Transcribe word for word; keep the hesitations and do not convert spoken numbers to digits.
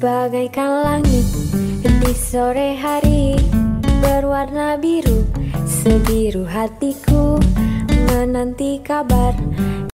Bagaikan langit di sore hari, berwarna biru, sebiru hatiku menanti kabar